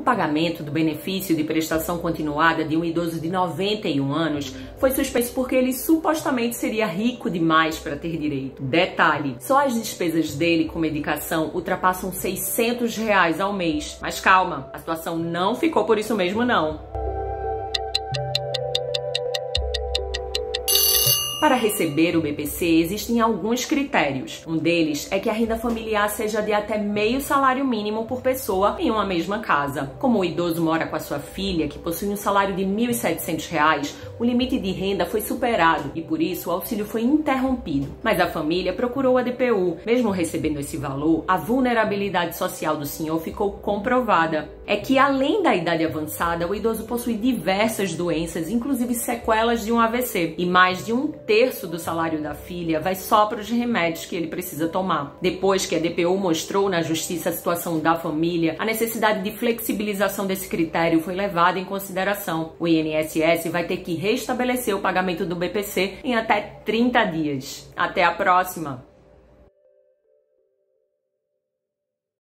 pagamento do benefício de prestação continuada de um idoso de 91 anos foi suspenso porque ele supostamente seria rico demais para ter direito. Detalhe, só as despesas dele com medicação ultrapassam R$600 ao mês. Mas calma, a situação não ficou por isso mesmo não. Para receber o BPC, existem alguns critérios. Um deles é que a renda familiar seja de até meio salário mínimo por pessoa em uma mesma casa. Como o idoso mora com a sua filha, que possui um salário de R$ 1.700, o limite de renda foi superado e, por isso, o auxílio foi interrompido. Mas a família procurou a DPU. Mesmo recebendo esse valor, a vulnerabilidade social do senhor ficou comprovada. É que, além da idade avançada, o idoso possui diversas doenças, inclusive sequelas de um AVC, e mais de 1/3 do salário da filha vai só para os remédios que ele precisa tomar. Depois que a DPU mostrou na justiça a situação da família, a necessidade de flexibilização desse critério foi levada em consideração. O INSS vai ter que restabelecer o pagamento do BPC em até 30 dias. Até a próxima!